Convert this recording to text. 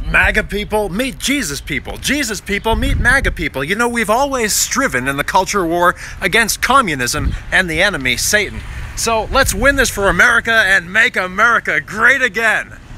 MAGA people meet Jesus people. Jesus people meet MAGA people. You know, we've always striven in the culture war against communism and the enemy, Satan. So let's win this for America and make America great again.